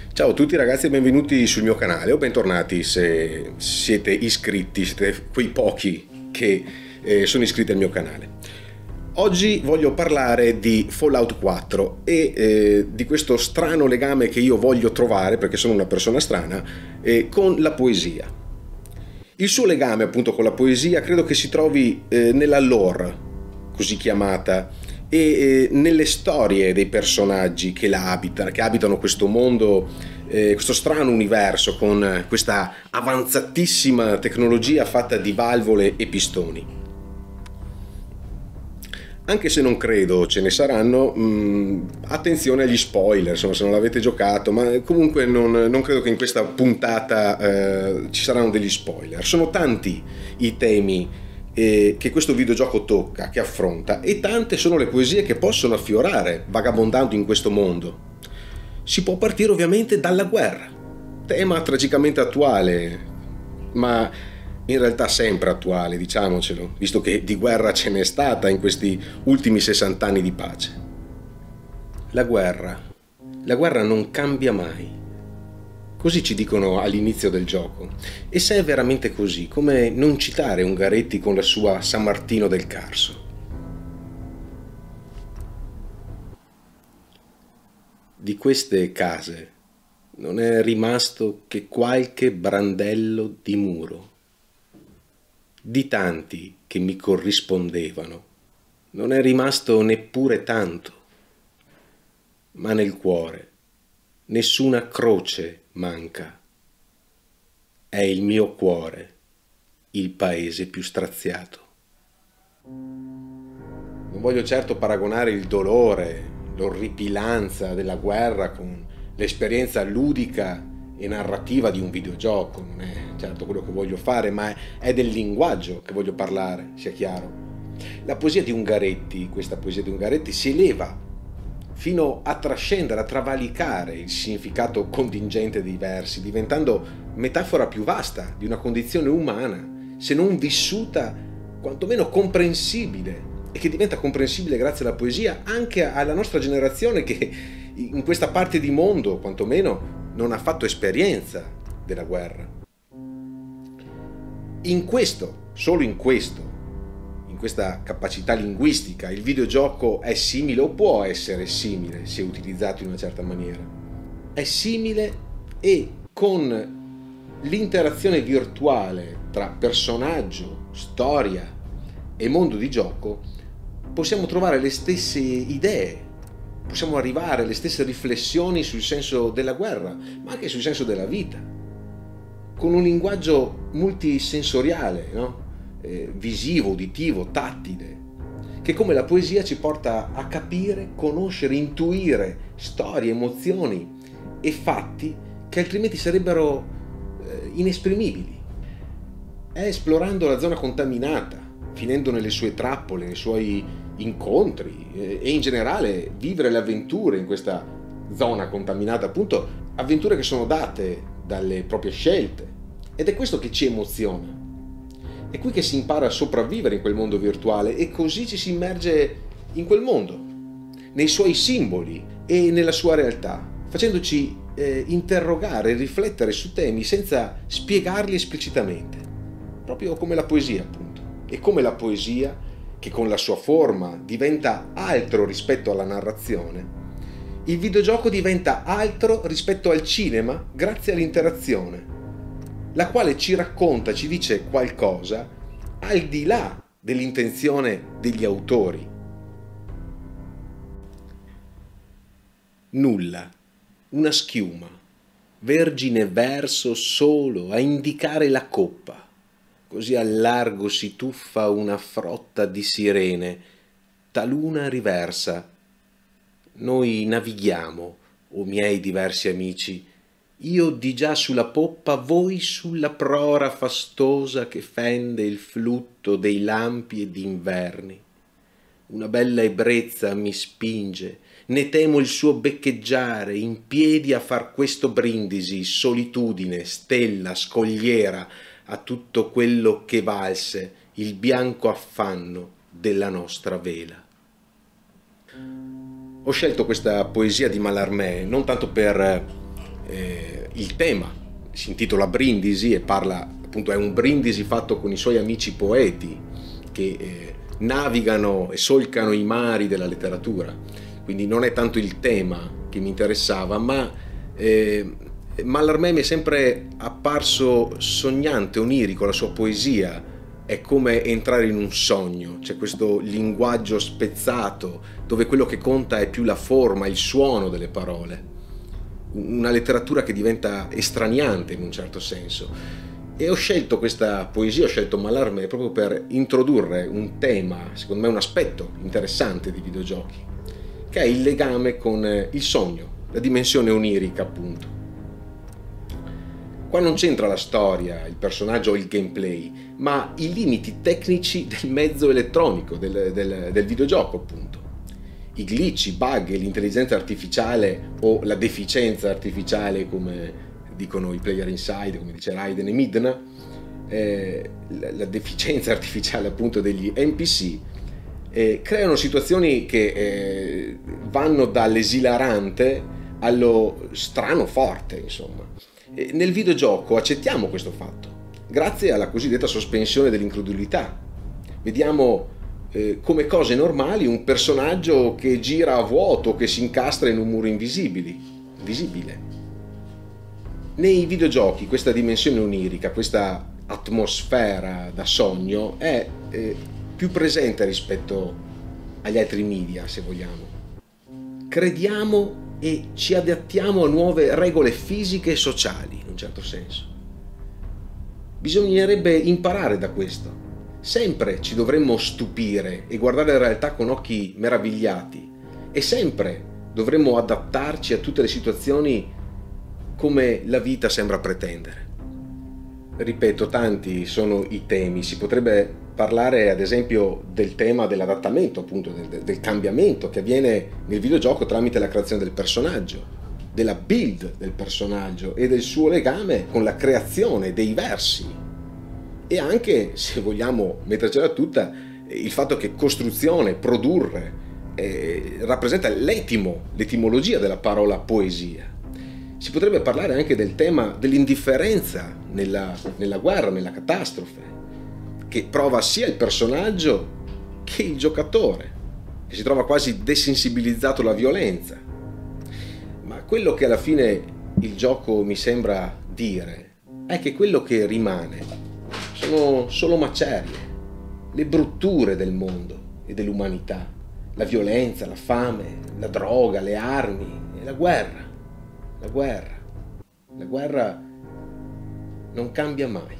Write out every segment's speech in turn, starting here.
Ciao a tutti ragazzi e benvenuti sul mio canale o bentornati se siete iscritti, siete quei pochi che sono iscritti al mio canale. Oggi voglio parlare di Fallout 4 e di questo strano legame che io voglio trovare, perché sono una persona strana, con la poesia. Il suo legame appunto con la poesia credo che si trovi nella lore, così chiamata, e nelle storie dei personaggi che la abitano, che abitano questo mondo, questo strano universo con questa avanzatissima tecnologia fatta di valvole e pistoni. Anche se non credo ce ne saranno, attenzione agli spoiler, insomma, se non l'avete giocato, ma comunque non credo che in questa puntata ci saranno degli spoiler. Sono tanti i temi che questo videogioco tocca, che affronta, e tante sono le poesie che possono affiorare vagabondando in questo mondo. Si può partire ovviamente dalla guerra, tema tragicamente attuale, ma in realtà sempre attuale, diciamocelo, visto che di guerra ce n'è stata in questi ultimi 60 anni di pace. La guerra non cambia mai. Così ci dicono all'inizio del gioco. E se è veramente così, come non citare Ungaretti con la sua San Martino del Carso? Di queste case non è rimasto che qualche brandello di muro. Di tanti che mi corrispondevano non è rimasto neppure tanto, ma nel cuore nessuna croce manca. È il mio cuore il paese più straziato. Non voglio certo paragonare il dolore, l'orripilanza della guerra con l'esperienza ludica e narrativa di un videogioco, non è certo quello che voglio fare, ma è del linguaggio che voglio parlare, sia chiaro. La poesia di Ungaretti, questa poesia di Ungaretti, si eleva fino a trascendere, a travalicare il significato contingente dei versi, diventando metafora più vasta di una condizione umana, se non vissuta, quantomeno comprensibile, e che diventa comprensibile grazie alla poesia anche alla nostra generazione che in questa parte di mondo, quantomeno, non ha fatto esperienza della guerra. In questo, solo in questo, in questa capacità linguistica, il videogioco è simile o può essere simile se utilizzato in una certa maniera. È simile e con l'interazione virtuale tra personaggio, storia e mondo di gioco possiamo trovare le stesse idee, possiamo arrivare alle stesse riflessioni sul senso della guerra, ma anche sul senso della vita, con un linguaggio multisensoriale, no? Visivo, uditivo, tattile, che come la poesia ci porta a capire, conoscere, intuire storie, emozioni e fatti che altrimenti sarebbero inesprimibili. È esplorando la zona contaminata, finendo nelle sue trappole, nei suoi incontri e in generale vivere le avventure in questa zona contaminata, appunto avventure che sono date dalle proprie scelte, ed è questo che ci emoziona. È qui che si impara a sopravvivere in quel mondo virtuale e così ci si immerge in quel mondo, nei suoi simboli e nella sua realtà, facendoci interrogare e riflettere su temi senza spiegarli esplicitamente, proprio come la poesia appunto. E come la poesia, che con la sua forma diventa altro rispetto alla narrazione, il videogioco diventa altro rispetto al cinema grazie all'interazione, la quale ci racconta, ci dice qualcosa al di là dell'intenzione degli autori. Nulla, una schiuma, vergine verso solo a indicare la coppa. Così al largo si tuffa una frotta di sirene, taluna riversa. Noi navighiamo, o miei diversi amici, io di già sulla poppa, voi sulla prora fastosa che fende il flutto dei lampi ed inverni. Una bella ebbrezza mi spinge, ne temo il suo beccheggiare, in piedi a far questo brindisi, solitudine, stella, scogliera, a tutto quello che valse il bianco affanno della nostra vela. Ho scelto questa poesia di Mallarmé non tanto per il tema si intitola Brindisi e parla, appunto, è un brindisi fatto con i suoi amici poeti che navigano e solcano i mari della letteratura. Quindi non è tanto il tema che mi interessava, ma Mallarmé mi è sempre apparso sognante, onirico, la sua poesia è come entrare in un sogno, c'è questo linguaggio spezzato dove quello che conta è più la forma, il suono delle parole, una letteratura che diventa estraniante in un certo senso. E ho scelto questa poesia, ho scelto Mallarmé proprio per introdurre un tema, secondo me un aspetto interessante dei videogiochi, che è il legame con il sogno, la dimensione onirica, appunto. Qua non c'entra la storia, il personaggio o il gameplay, ma i limiti tecnici del mezzo elettronico, del videogioco, appunto. I glitch, i bug, l'intelligenza artificiale o la deficienza artificiale, come dicono i player inside, come dice Raiden e Midna, la deficienza artificiale appunto degli NPC, creano situazioni che vanno dall'esilarante allo strano forte, insomma. Nel videogioco accettiamo questo fatto, grazie alla cosiddetta sospensione dell'incredulità. Vediamo come cose normali un personaggio che gira a vuoto, che si incastra in un muro invisibile. Nei videogiochi questa dimensione onirica, questa atmosfera da sogno è più presente rispetto agli altri media, se vogliamo. Crediamo e ci adattiamo a nuove regole fisiche e sociali, in un certo senso. Bisognerebbe imparare da questo. Sempre ci dovremmo stupire e guardare la realtà con occhi meravigliati e sempre dovremmo adattarci a tutte le situazioni come la vita sembra pretendere. Ripeto, tanti sono i temi, si potrebbe parlare ad esempio del tema dell'adattamento, appunto del cambiamento che avviene nel videogioco tramite la creazione del personaggio, della build del personaggio e del suo legame con la creazione dei versi. E anche, se vogliamo mettercela tutta, il fatto che costruzione, produrre, rappresenta l'etimologia della parola poesia. Si potrebbe parlare anche del tema dell'indifferenza nella guerra, nella catastrofe, che prova sia il personaggio che il giocatore, che si trova quasi desensibilizzato alla violenza. Ma quello che alla fine il gioco mi sembra dire è che quello che rimane sono solo macerie, le brutture del mondo e dell'umanità, la violenza, la fame, la droga, le armi e la guerra. La guerra non cambia mai.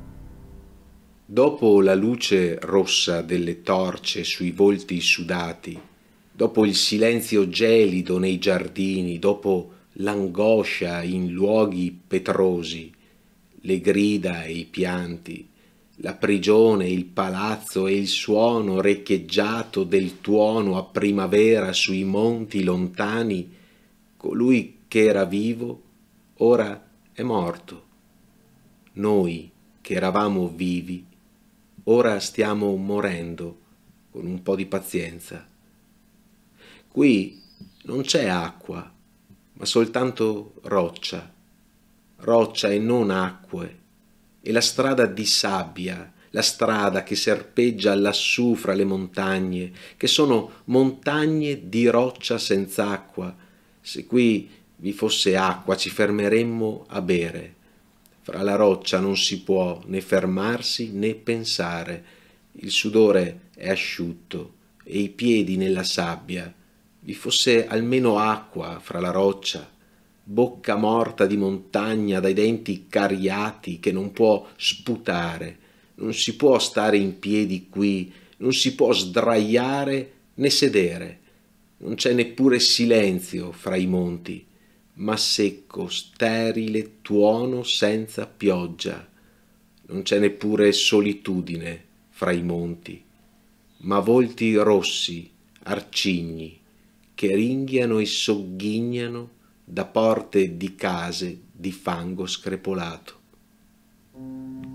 Dopo la luce rossa delle torce sui volti sudati, dopo il silenzio gelido nei giardini, dopo l'angoscia in luoghi petrosi, le grida e i pianti, la prigione, il palazzo e il suono recheggiato del tuono a primavera sui monti lontani, colui che era vivo ora è morto. Noi che eravamo vivi ora stiamo morendo con un po' di pazienza. Qui non c'è acqua, ma soltanto roccia, roccia e non acque, e la strada di sabbia, la strada che serpeggia lassù fra le montagne, che sono montagne di roccia senza acqua. Se qui vi fosse acqua ci fermeremmo a bere. Fra la roccia non si può né fermarsi né pensare. Il sudore è asciutto e i piedi nella sabbia. Vi fosse almeno acqua fra la roccia, bocca morta di montagna dai denti cariati che non può sputare. Non si può stare in piedi qui, non si può sdraiare né sedere. Non c'è neppure silenzio fra i monti, ma secco, sterile tuono senza pioggia. Non c'è neppure solitudine fra i monti, ma volti rossi, arcigni, che ringhiano e sogghignano da porte di case di fango screpolato.